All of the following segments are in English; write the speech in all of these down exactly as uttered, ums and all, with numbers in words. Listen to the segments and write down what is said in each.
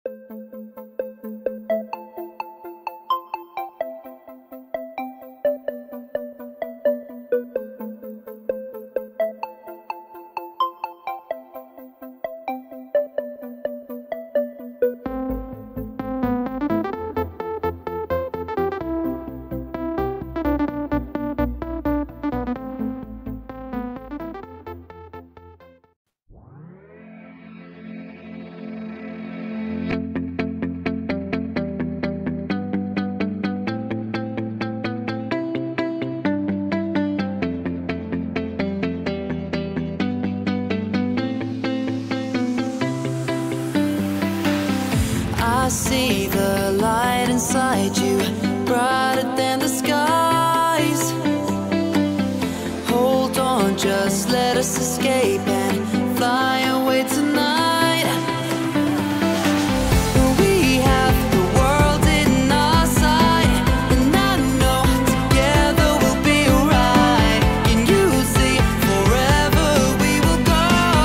I see the light inside you, brighter than the skies. Hold on, just let us escape and fly away tonight. We have the world in our sight, and I know together we'll be alright. Can you see forever we will go?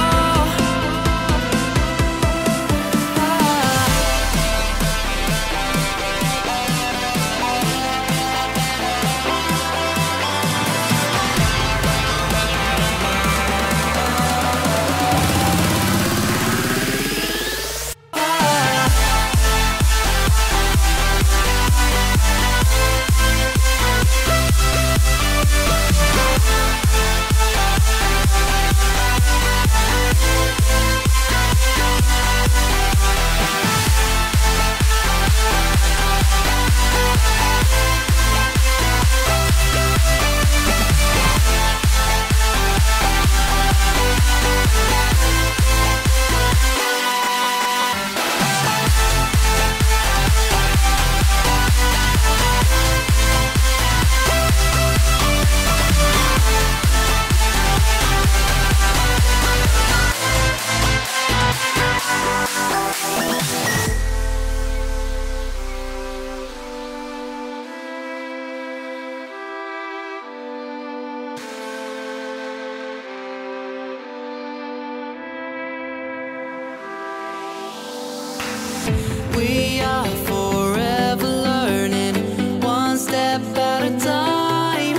We are forever learning, one step at a time.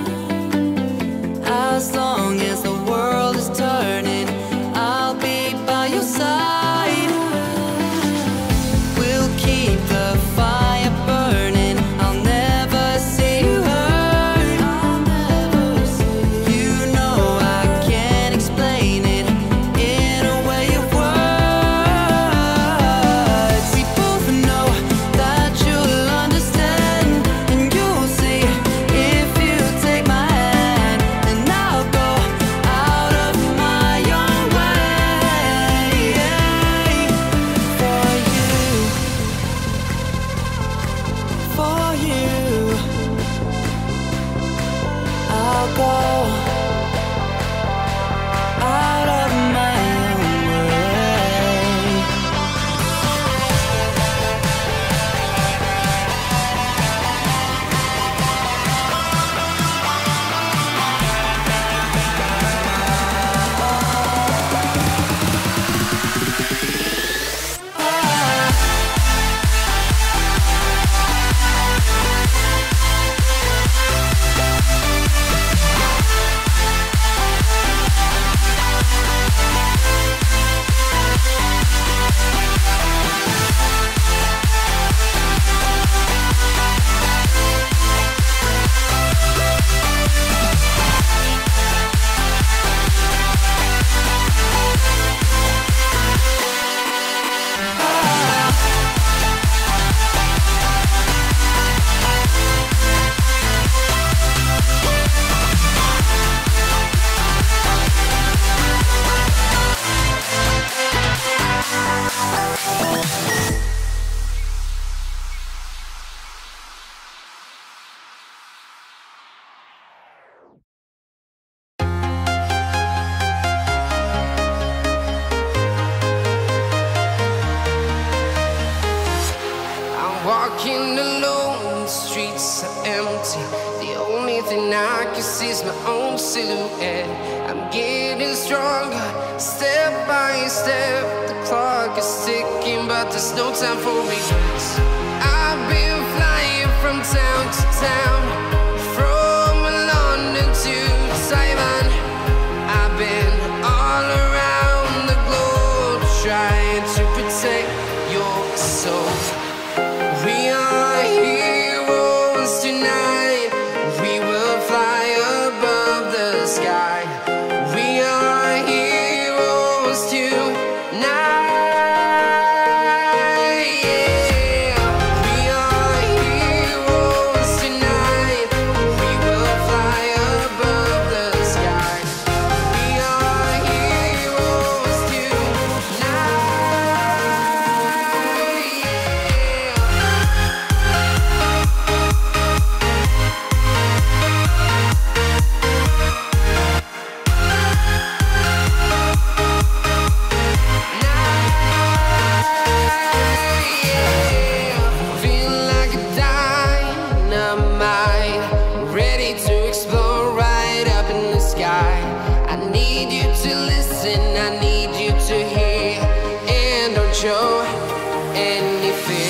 As long as the world is turning, I'll be by your side. We'll keep the fire burning, I'll never see you hurt. You know I can't explain it in a way of words. We both know that you'll understand, and you'll see if you take my hand, and I'll go out of my own way for you, for you. I'll go out of my own way. Walking alone, the streets are empty. The only thing I can see is my own silhouette. I'm getting stronger, step by step. The clock is ticking, but the there's no time for regrets. I've been flying from town to town, from London to Taiwan. I've been all around the globe trying to protect your soul. We are heroes tonight. We will fly above the sky. We are heroes tonight. I need you to listen, I need you to hear, and don't show any fear.